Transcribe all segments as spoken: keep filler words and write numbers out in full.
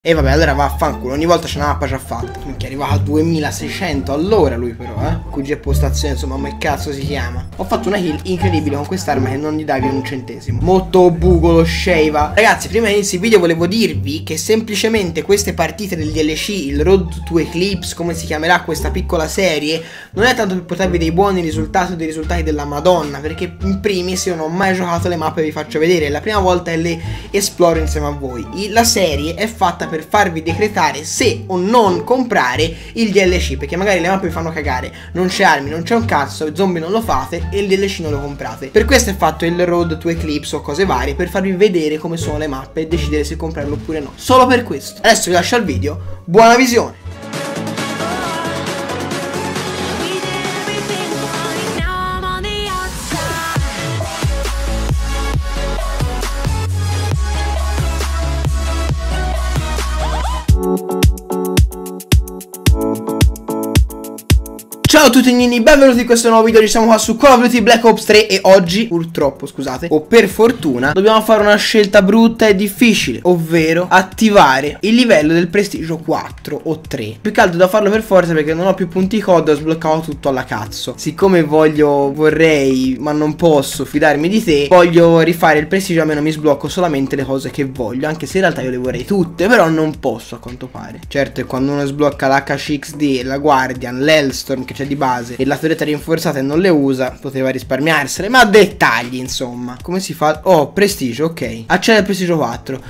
E vabbè, allora vaffanculo, ogni volta c'è una mappa già fatta. Minchia, arriva a duemilaseicento all'ora lui però, eh. Q G postazione, insomma, come cazzo si chiama. Ho fatto una heal incredibile con quest'arma che non gli dà via un centesimo. Molto buco lo Sheva. Ragazzi, prima di iniziare il video volevo dirvi che semplicemente queste partite del D L C, il Road to Eclipse, come si chiamerà questa piccola serie, non è tanto per portarvi dei buoni risultati o dei risultati della Madonna, perché in primis io non ho mai giocato le mappe e vi faccio vedere. La prima volta e le esploro insieme a voi. La serie è fatta per farvi decretare se o non comprare il D L C, perché magari le mappe vi fanno cagare, non c'è armi, non c'è un cazzo, zombie non lo fate e il D L C non lo comprate. Per questo è fatto il Road to Eclipse o cose varie, per farvi vedere come sono le mappe e decidere se comprarlo oppure no. Solo per questo. Adesso vi lascio al video, buona visione. Ciao a tutti gnini, benvenuti in questo nuovo video. Ci siamo qua su Call of Duty Black Ops tre e oggi, purtroppo scusate, o per fortuna, dobbiamo fare una scelta brutta e difficile, ovvero attivare il livello del prestigio quattro o tre. Più che altro da farlo per forza perché non ho più punti code, ho sbloccato tutto alla cazzo. Siccome voglio, vorrei, ma non posso fidarmi di te, voglio rifare il prestigio, almeno mi sblocco solamente le cose che voglio, anche se in realtà io le vorrei tutte, però non posso a quanto pare. Certo, quando uno sblocca l'H C X D, la Guardian, l'Hellstorm che c'è di base e la torretta rinforzata e non le usa, poteva risparmiarsene, ma dettagli insomma. Come si fa? Oh, prestigio, ok. Accede al prestigio quattro.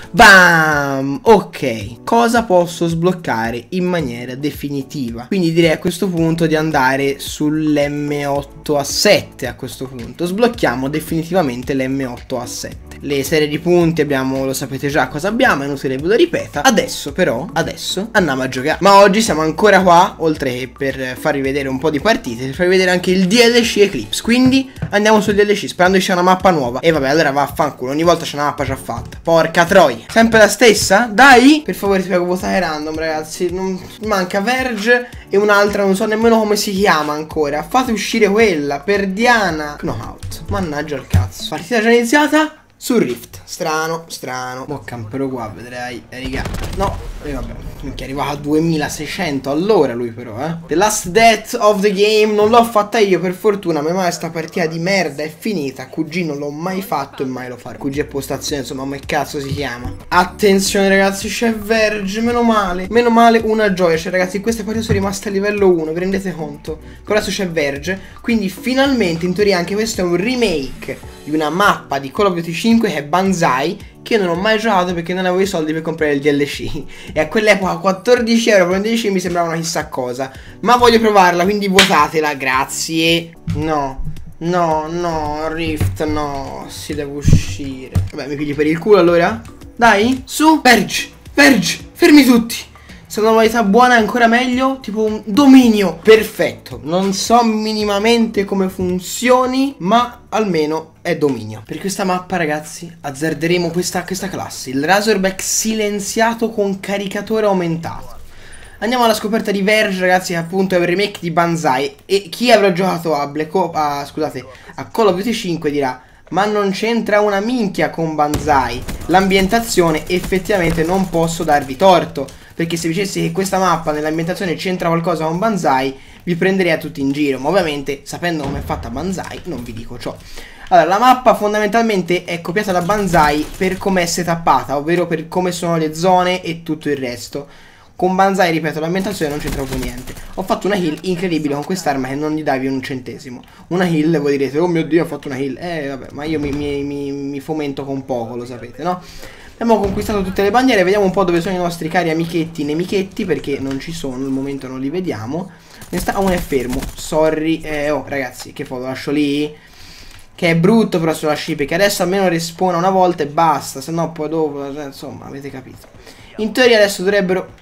Bam! Ok. Cosa posso sbloccare in maniera definitiva? Quindi direi a questo punto di andare sull'M otto A sette. A questo punto sblocchiamo definitivamente l'M otto A sette. Le serie di punti abbiamo, lo sapete già cosa abbiamo, è inutile ve lo ripeta. Adesso però, adesso andiamo a giocare. Ma oggi siamo ancora qua, oltre che per farvi vedere un po' di partite, per farvi vedere anche il D L C Eclipse. Quindi andiamo sul D L C sperando che sia una mappa nuova. E vabbè, allora vaffanculo, ogni volta c'è una mappa già fatta. Porca troia. Sempre la stessa? Dai! Per favore ti prego, votare random ragazzi. Non... manca Verge e un'altra, non so nemmeno come si chiama ancora. Fate uscire quella, per Diana Knockout. Mannaggia al cazzo. Partita già iniziata? Sul Rift. Strano, strano. Mo campero qua, vedrai. Eh, raga. No, e vabbè. Minchia, arriva a duemilaseicento all'ora lui però, eh. The last death of the game. Non l'ho fatta io, per fortuna. Ma mai sta partita di merda è finita. Q G non l'ho mai fatto e mai lo farò. Q G postazione, insomma, come cazzo si chiama. Attenzione ragazzi, c'è Verge. Meno male. Meno male, una gioia. Cioè ragazzi, queste partite sono rimaste a livello uno. Vi rendete conto? Adesso c'è Verge. Quindi finalmente, in teoria, anche questo è un remake di una mappa di Call of Duty cinque che è Banzai, che io non ho mai giocato perché non avevo i soldi per comprare il D L C e a quell'epoca quattordici euro per un D L C mi sembrava una chissà cosa, ma voglio provarla, quindi votatela, grazie. No, no, no, Rift no, si deve uscire. Vabbè, mi pigli per il culo allora? Dai, su, Verge, Verge, fermi tutti. Se una modalità buona è ancora meglio, tipo un dominio. Perfetto. Non so minimamente come funzioni, ma almeno è dominio. Per questa mappa ragazzi azzarderemo questa, questa classe, il Razorback silenziato con caricatore aumentato. Andiamo alla scoperta di Verge ragazzi, che appunto è un remake di Banzai. E chi avrà giocato a Black Ops, a, scusate, a Call of Duty cinque dirà: ma non c'entra una minchia con Banzai. L'ambientazione effettivamente non posso darvi torto, perché se dicessi che questa mappa nell'ambientazione c'entra qualcosa con Banzai vi prenderei a tutti in giro, ma ovviamente sapendo come è fatta Banzai non vi dico ciò. Allora, la mappa fondamentalmente è copiata da Banzai per come è setappata, ovvero per come sono le zone e tutto il resto. Con Banzai, ripeto, l'ambientazione non c'entra proprio niente. Ho fatto una heal incredibile con quest'arma che non gli davi un centesimo. Una heal, voi direte, oh mio Dio, ho fatto una heal. Eh vabbè, ma io mi, mi, mi, mi fomento con poco, lo sapete, no? Abbiamo conquistato tutte le bandiere, vediamo un po' dove sono i nostri cari amichetti nemichetti, perché non ci sono, al momento non li vediamo. Ne sta uno è fermo, sorry, eh, oh ragazzi, che foto, lascio lì? Che è brutto però sulla sci, perché adesso almeno respawna una volta e basta, se no poi dopo, insomma, avete capito. In teoria adesso dovrebbero...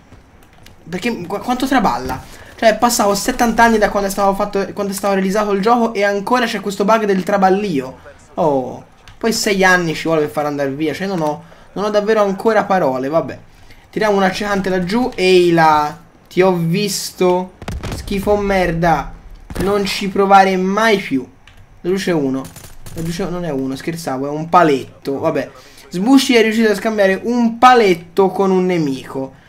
perché qu quanto traballa? Cioè passavo settanta anni da quando è stato fatto, quando è stato realizzato il gioco e ancora c'è questo bug del traballio. Oh, poi sei anni ci vuole per far andare via, cioè non ho... non ho davvero ancora parole, vabbè. Tiriamo una accecante laggiù. Ehi là, ti ho visto. Schifo merda. Non ci provare mai più. La luce uno. La luce non è uno, scherzavo, è un paletto. Vabbè. Sbushi è riuscito a scambiare un paletto con un nemico.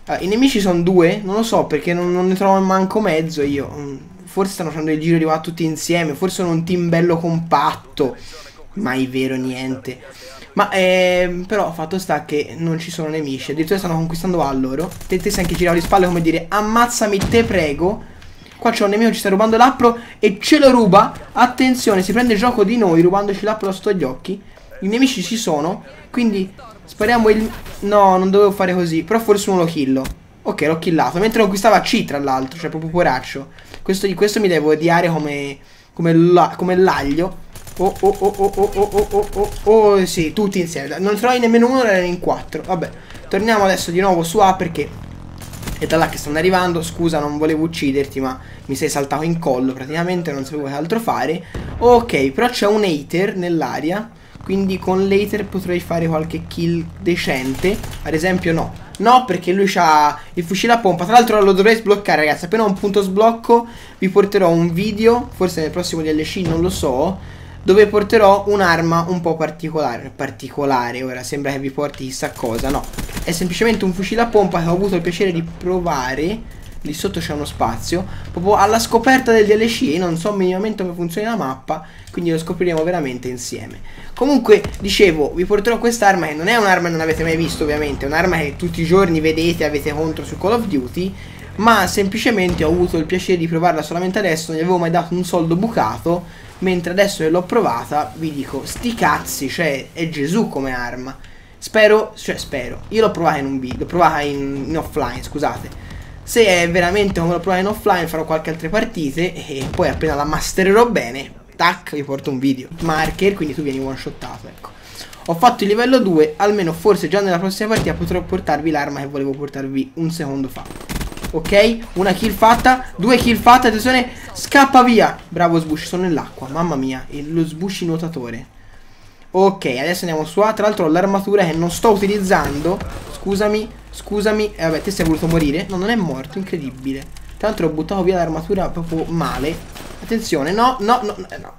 Allora, i nemici sono due? Non lo so, perché non, non ne trovo manco mezzo io. Forse stanno facendo il giro di qua tutti insieme. Forse sono un team bello compatto. Mai vero niente. Ma eh, però fatto sta che non ci sono nemici. Addirittura stanno conquistando A loro. Te te sei anche girato le spalle come dire ammazzami te prego. Qua c'è un nemico che ci sta rubando l'applo e ce lo ruba. Attenzione, si prende gioco di noi rubandoci l'applo sotto gli occhi. I nemici ci sono. Quindi spariamo il... No, non dovevo fare così. Però forse uno lo killo. Ok, l'ho killato. Mentre conquistava C tra l'altro. Cioè proprio poraccio. Questo, di questo mi devo odiare come... Come l'aglio. Oh oh oh oh oh oh oh oh oh oh sì, tutti insieme. Non trovi nemmeno uno, erano in quattro. Vabbè, torniamo adesso di nuovo su A perché è da là che stanno arrivando. Scusa, non volevo ucciderti, ma mi sei saltato in collo praticamente, non sapevo che altro fare. Ok, però c'è un hater nell'aria, quindi con l'hater potrei fare qualche kill decente. Ad esempio no. No, perché lui ha il fucile a pompa. Tra l'altro lo dovrei sbloccare, ragazzi. Appena ho un punto sblocco vi porterò un video, forse nel prossimo D L C, non lo so, dove porterò un'arma un po' particolare. Particolare, ora sembra che vi porti chissà cosa. No, è semplicemente un fucile a pompa che ho avuto il piacere di provare. Lì sotto c'è uno spazio, proprio alla scoperta del D L C. E non so minimamente come funziona la mappa, quindi lo scopriremo veramente insieme. Comunque, dicevo, vi porterò quest'arma che non è un'arma che non avete mai visto, ovviamente. È un'arma che tutti i giorni vedete, avete contro su Call of Duty. Ma semplicemente ho avuto il piacere di provarla solamente adesso. Non gli avevo mai dato un soldo bucato. Mentre adesso che l'ho provata vi dico sti cazzi, cioè è Gesù come arma. Spero, cioè spero, io l'ho provata in un video, l'ho provata in, in offline, scusate. Se è veramente come l'ho provata in offline farò qualche altra partite e poi appena la mastererò bene, tac, vi porto un video. Marker, quindi tu vieni one shottato, ecco. Ho fatto il livello due, almeno forse già nella prossima partita potrò portarvi l'arma che volevo portarvi un secondo fa. Ok, una kill fatta, due kill fatte, attenzione, scappa via. Bravo Sbushi, sono nell'acqua, mamma mia, lo Sbushi nuotatore. Ok, adesso andiamo su A, tra l'altro ho l'armatura che non sto utilizzando. Scusami, scusami, e eh, vabbè, te sei voluto morire. No, non è morto, incredibile. Tra l'altro ho buttato via l'armatura proprio male. Attenzione, no, no, no,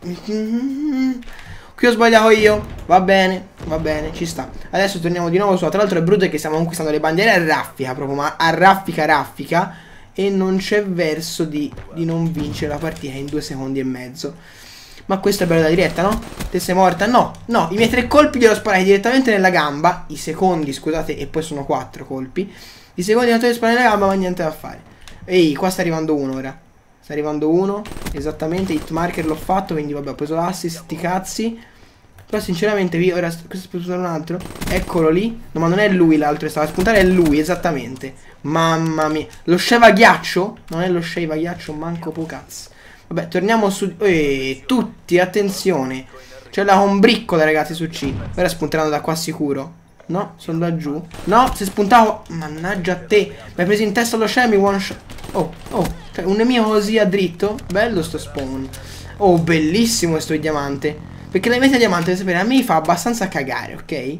no. Qui ho sbagliato io. Va bene, va bene, ci sta. Adesso torniamo di nuovo su. Tra l'altro è brutto che stiamo conquistando le bandiere a raffica proprio, ma a raffica raffica. E non c'è verso di, di non vincere la partita in due secondi e mezzo. Ma questo è bello da diretta, no? Te sei morta? No, no, i miei tre colpi li ho sparati direttamente nella gamba. I secondi, scusate, e poi sono quattro colpi. I secondi li ho sparati nella gamba, ma niente da fare. Ehi, qua sta arrivando uno ora. Sta arrivando uno, esattamente, hit marker l'ho fatto, quindi vabbè, ho preso l'assist, sti cazzi. Però sinceramente, vi, ora, questo è spuntato un altro. Eccolo lì. No, ma non è lui l'altro che stava a spuntare, è lui, esattamente. Mamma mia. Lo sceva ghiaccio? Non è lo sceva ghiaccio, manco po' cazzo. Vabbè, torniamo su... Eh, tutti, attenzione. C'è la combriccola, ragazzi, su C. Ora spunteranno da qua sicuro. No, sono laggiù. No, se spuntavo... Mannaggia a te. Mi hai preso in testa lo scemo, mi one shot. Oh, oh. Cioè, un nemico così a dritto. Bello sto spawn. Oh, bellissimo questo diamante. Perché la meta diamante, devi sapere, a me fa abbastanza cagare, ok?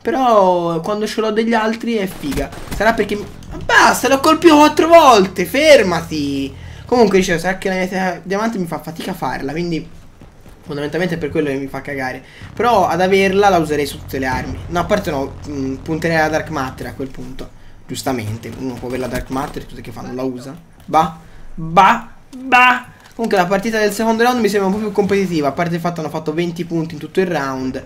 Però quando ce l'ho degli altri è figa. Sarà perché... Ma basta, l'ho colpito quattro volte. Fermati. Comunque, dicevo, sarà che la meta diamante mi fa fatica a farla. Quindi, fondamentalmente è per quello che mi fa cagare. Però ad averla la userei su tutte le armi. No, a parte no, mh, punterei alla Dark Matter a quel punto. Giustamente, uno può avere la Dark Matter e tutte che fanno la usa. Bah, bah, bah. Comunque la partita del secondo round mi sembra un po' più competitiva. A parte il fatto che hanno fatto venti punti in tutto il round.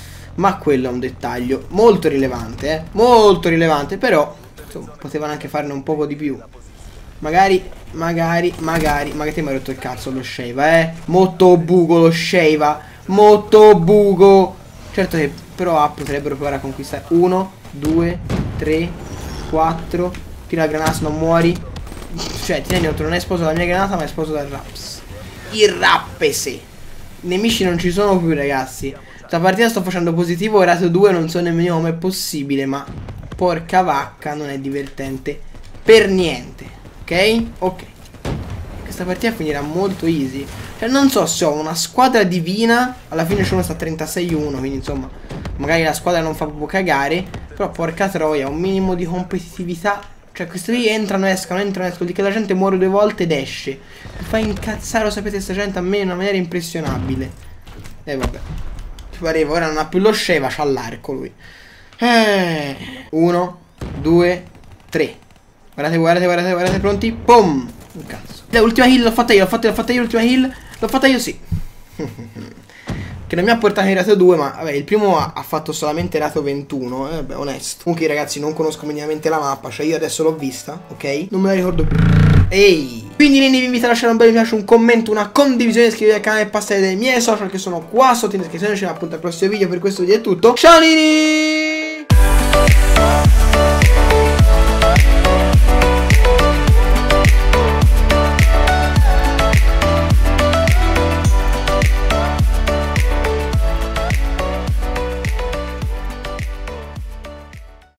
Ma quello è un dettaglio molto rilevante, eh. Molto rilevante. Però, insomma, potevano anche farne un poco di più. Magari, magari, magari. Magari te mi hai rotto il cazzo lo Sheva, eh. Molto bugo lo Sheva. Molto bugo. Certo che però A potrebbero provare a conquistare. Uno, due, tre, quattro. Tira la granata, non muori. Cioè, ti rendi conto, non è esploso la mia granata, ma è esploso dal Raps. Il Rappese. I nemici non ci sono più, ragazzi. Questa partita sto facendo positivo, rato due, non so nemmeno come è possibile, ma porca vacca, non è divertente per niente. Ok? Ok. Questa partita finirà molto easy. Cioè, non so se ho una squadra divina. Alla fine c'è uno sta trentasei uno, quindi insomma, magari la squadra non fa proprio cagare. Però porca troia, un minimo di competitività. Cioè, questi qui entrano, escono, entrano, escono. Di che la gente muore due volte ed esce. Mi fa incazzare, lo sapete, sta gente a me in una maniera impressionabile. E eh, vabbè. Ti pareva, ora non ha più lo Sheva, c'ha l'arco lui. Eh. Uno, due, tre. Guardate, guardate, guardate, guardate, pronti? Pum! Un cazzo. L'ultima heal l'ho fatta io, l'ho fatta, l'ho fatta io, l'ultima heal. L'ho fatta io, sì. Che non mi ha portato in rato due, ma vabbè, il primo ha, ha fatto solamente rato ventuno, eh, vabbè, onesto. Comunque ragazzi, non conosco minimamente la mappa, cioè io adesso l'ho vista, ok? Non me la ricordo più. Ehi! Quindi Nini vi invito a lasciare un bel mi piace, un commento, una condivisione, iscrivetevi al canale e passate dai miei social che sono qua sotto in descrizione. Ci vediamo appunto al prossimo video, per questo video è tutto. Ciao Nini!